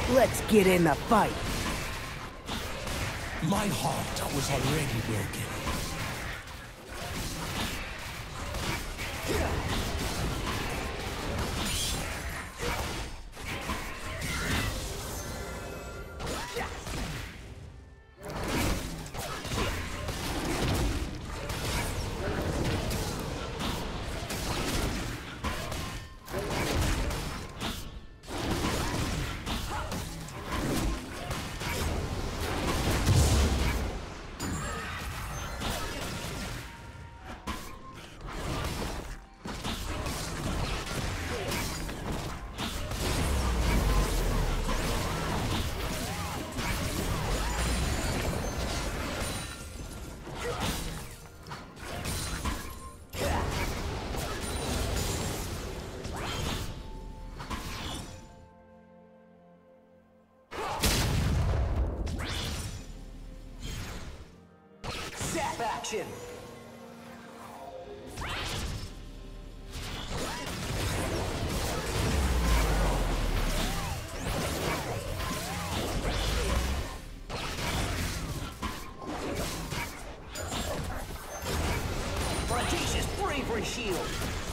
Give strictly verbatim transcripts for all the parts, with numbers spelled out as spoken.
Let's get in the fight. My heart was already broken. Action! Audacious bravery shield!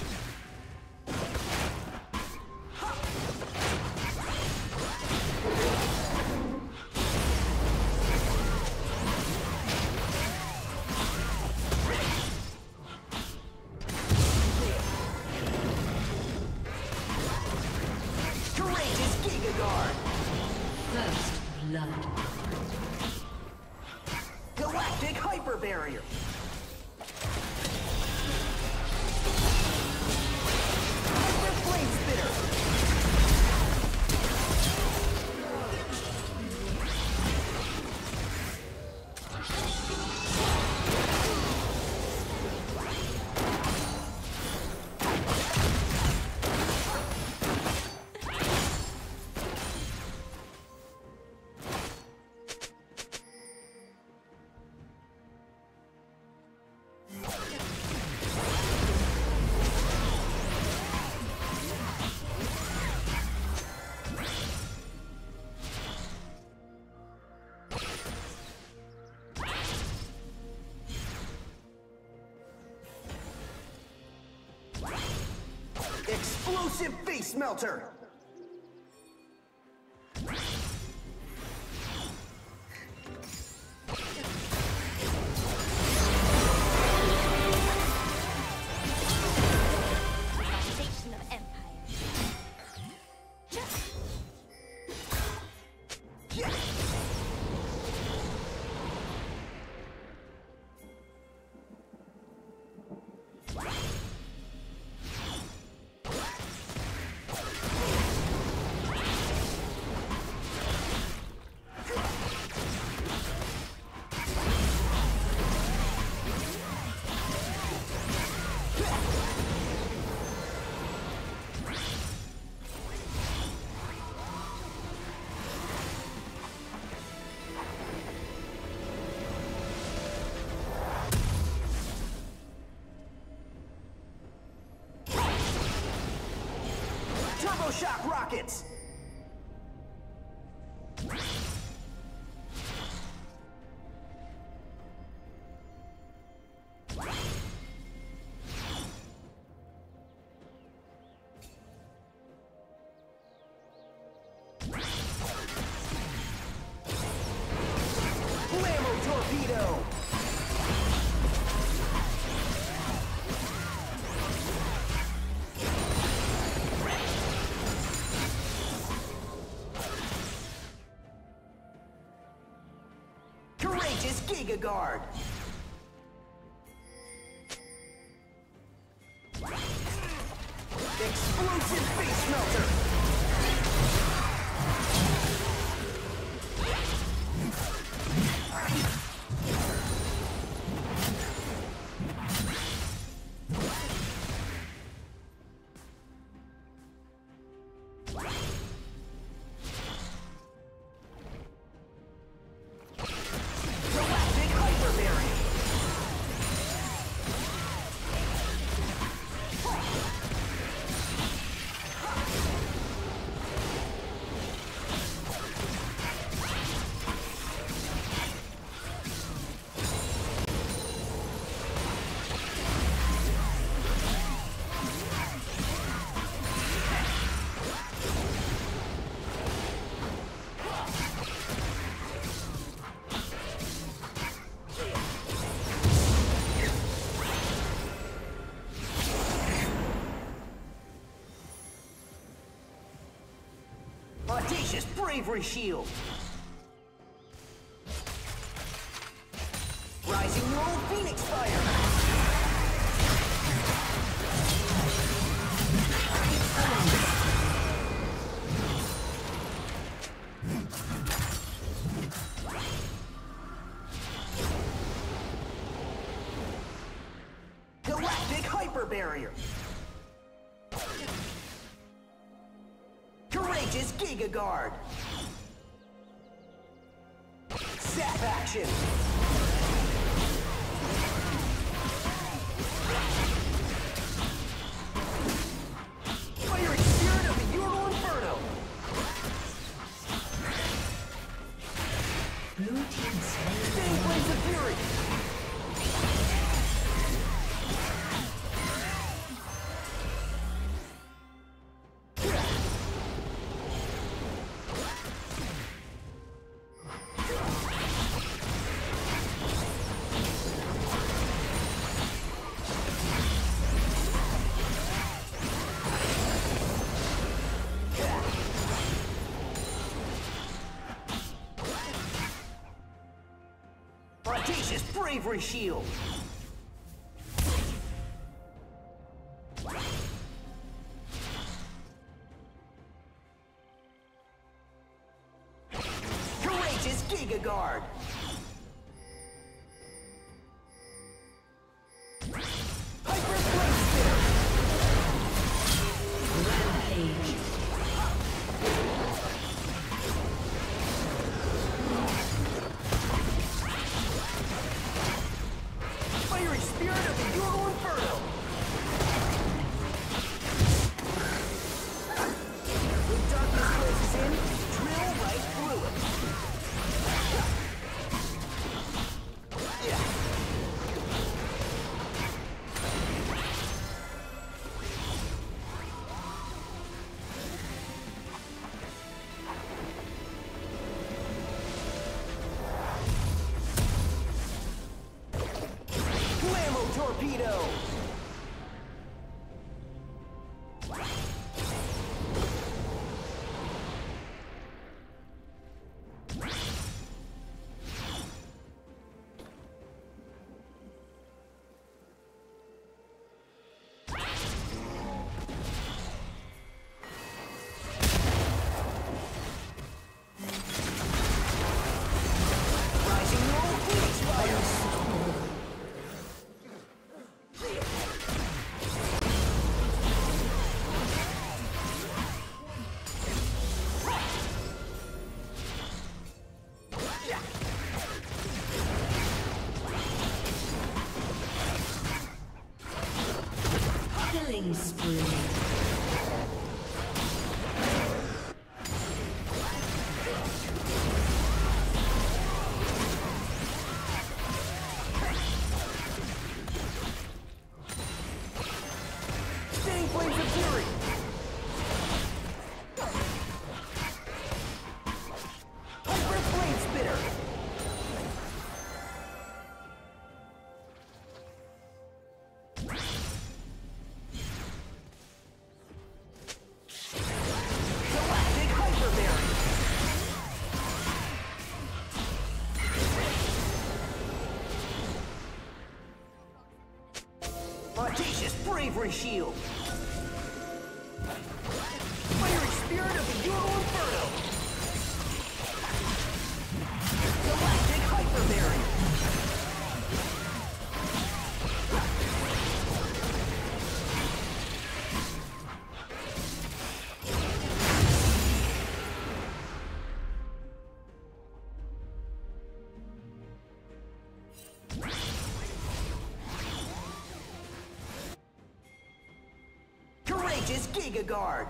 Galactic hyper barrier. Hyper flame spitter. Explosive face melter! Foundation of Empire. Yeah. Turbo shock rockets! Blammo torpedo! Courageous Giga Guard! Explosive face melter! Galactic hyper barrier! Audacious bravery shield. Rising roll phoenix fire. Galactic hyper barrier. Courageous Giga Guard. Zap action. Fiery spirit of the Ural Inferno. Blue team slain. Sting Flames of Fury. Audacious bravery shield. Courageous Giga Guard. Hyper Flame Spitter. Rampage. Fiery spirit of the Ural Inferno. When darkness closes in, drill right through it. Yeah. Blammo torpedo. Rising roll phoenix fire. Killing spree. Sting Flames of Fury. Hyper Flame Spitter. Galactic Hyper Barrier. Audacious bravery shield. Fiery spirit of the Ural Inferno. Galactic hyper barrier. Courageous Giga Guard.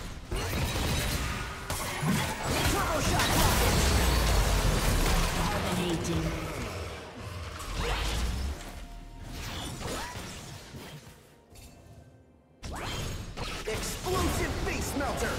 Turbo shot rocket. Dominating. Explosive face melter.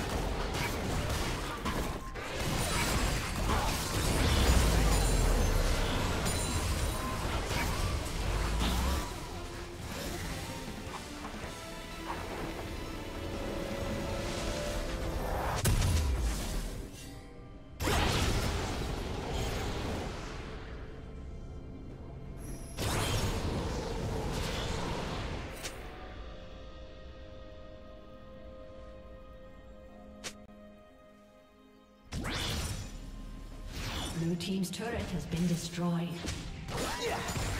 Blue team's turret has been destroyed. Yeah.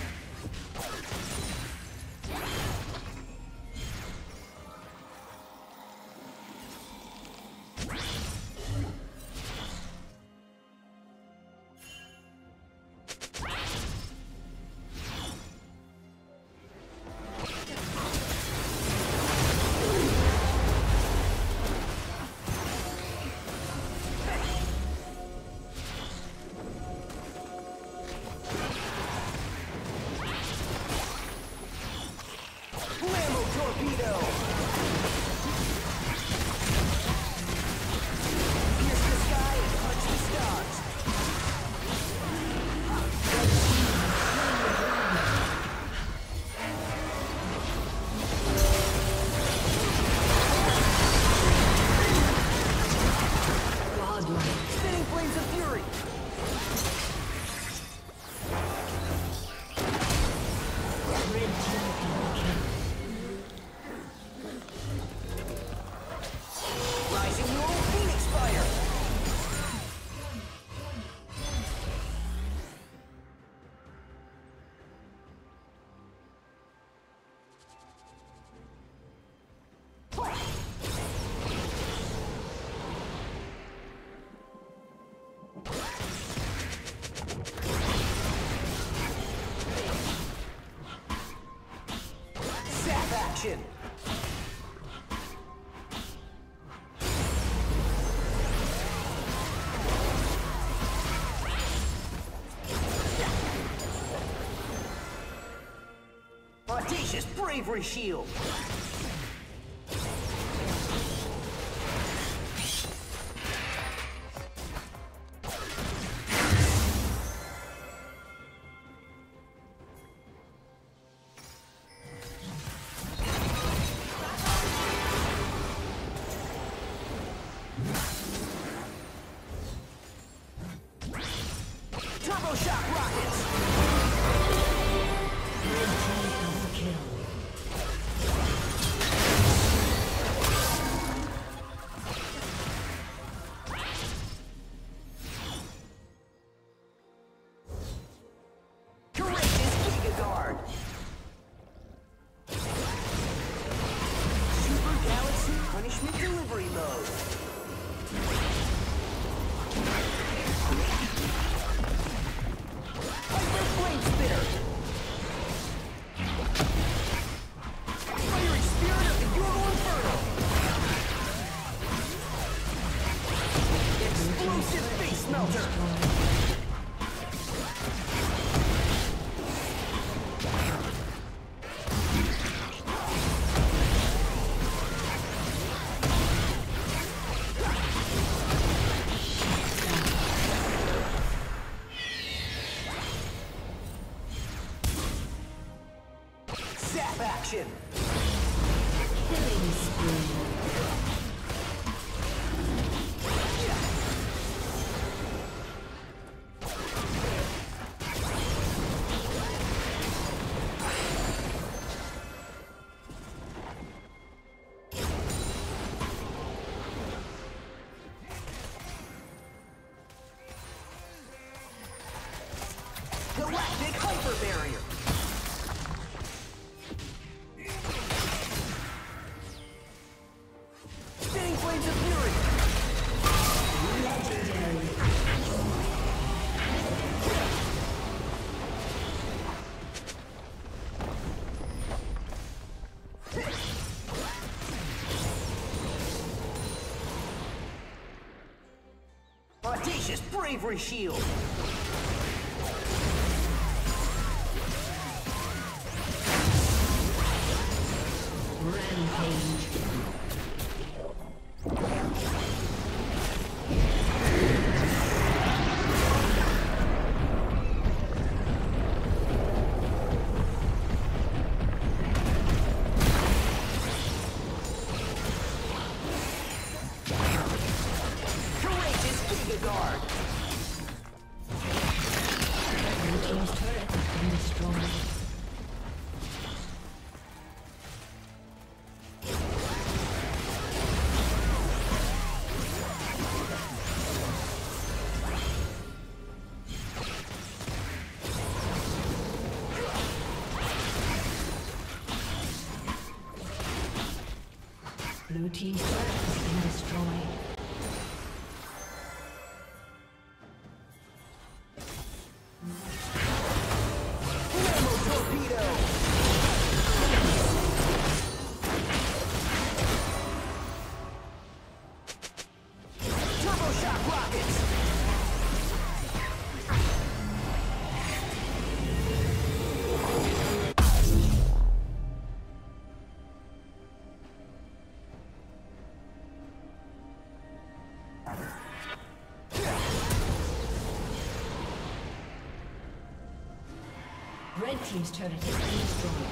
Action! Audacious bravery shield! Turbo shock rockets! Red team double kill. Courageous Giga Guard! Super Galaxy Punishment Delivery Mode! Hyper Flame Spitter! Fiery Spirit of the Yordle Inferno! Explosive Face Melter! Zap action! Killing spree. Galactic Hyper Barrier! Spinning Flames of Fury! Audacious Bravery Shield! Rampage. Courageous Giga Guard! Blue team's turret has been destroyed. Blue team's turret has been destroyed. Red team's turret has been destroyed.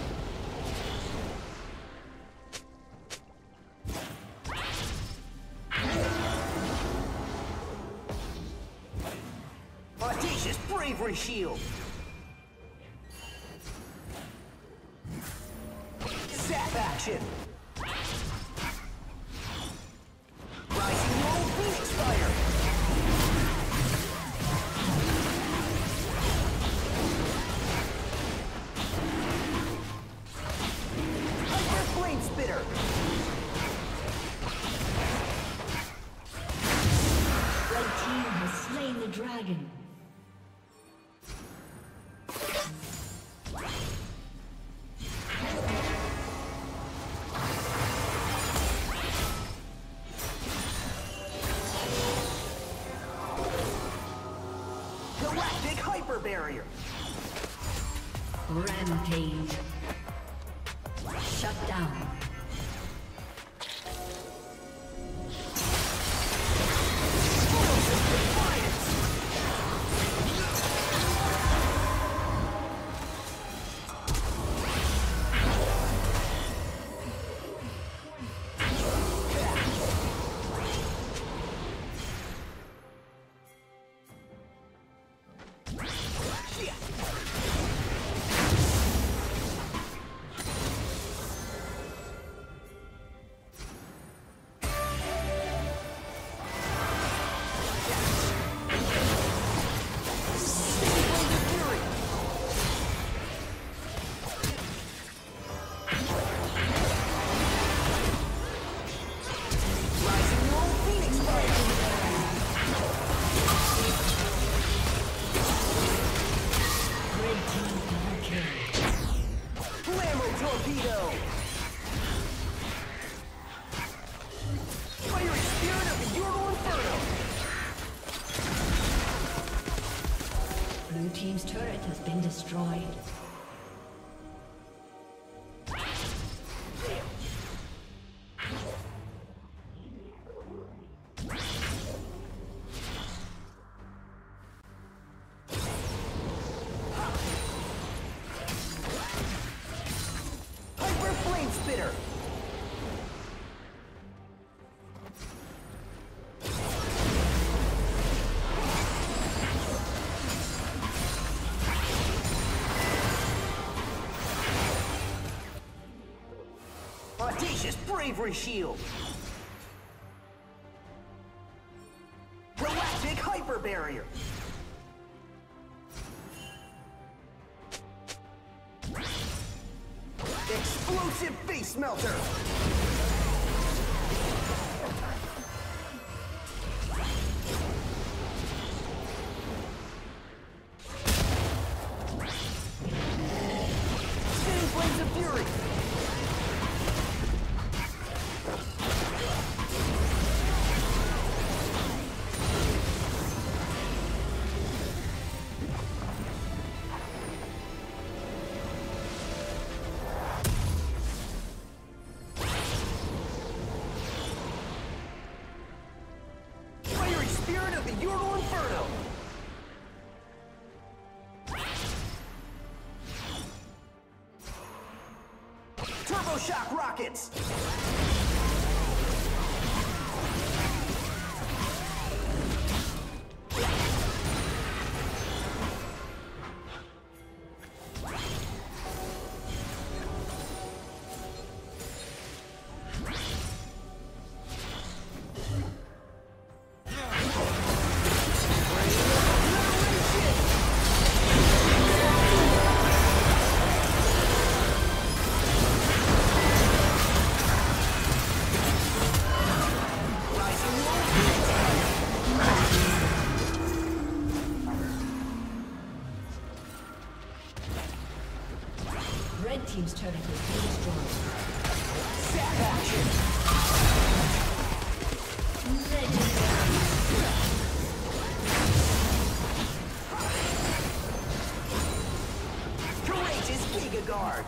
Audacious bravery shield. Zap action. Rising low Phoenix fire. Hyper flame spitter. Red team has slain the dragon. Galactic hyper barrier. Rampage. Shut down. Team's turret has been destroyed. Hyper flame spitter. Audacious bravery shield. Galactic hyper barrier. Explosive face melter. Spinning flames of fury. Spirit of the Ural Inferno! Turbo shock rockets! team's turret has been destroyed. Sap action! Courageous Giga Guard!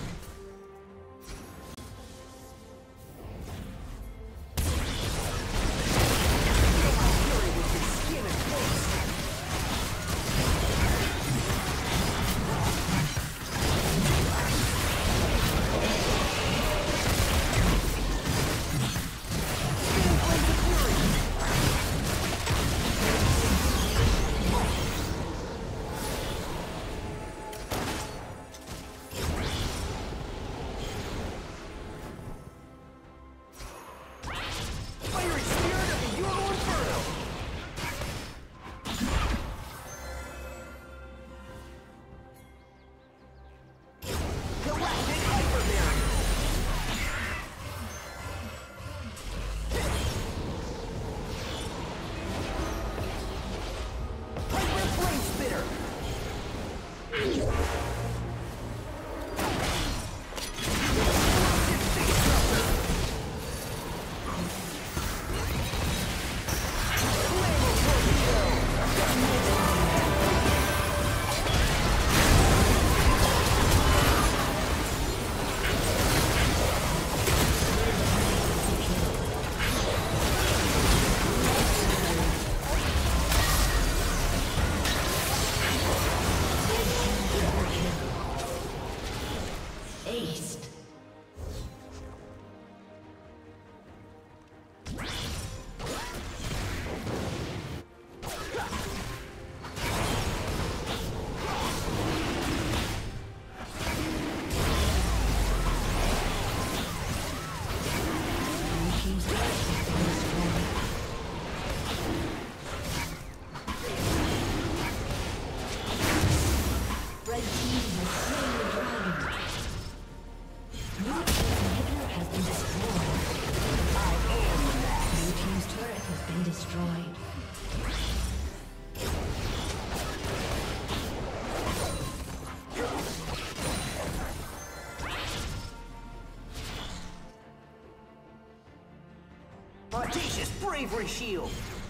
Audacious Bravery Shield!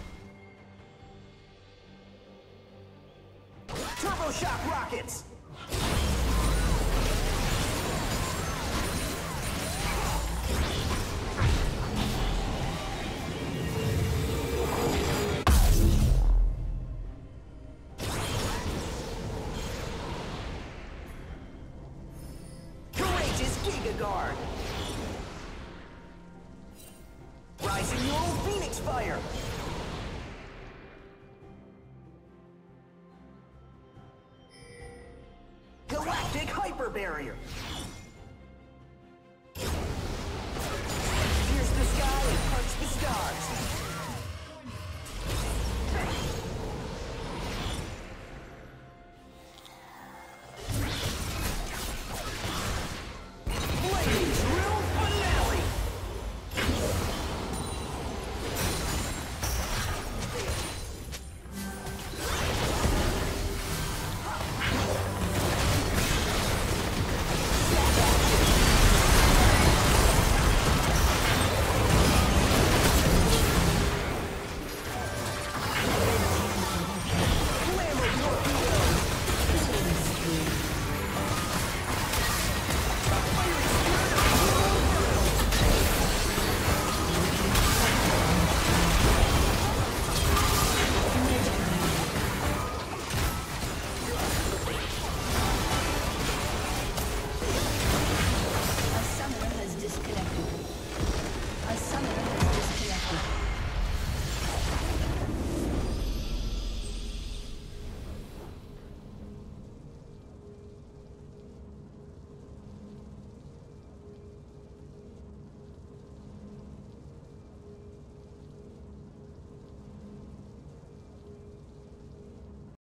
Turbo Shock Rockets! Courageous Giga Guard! Rising Neural Phoenix Fire! Galactic Hyper Barrier!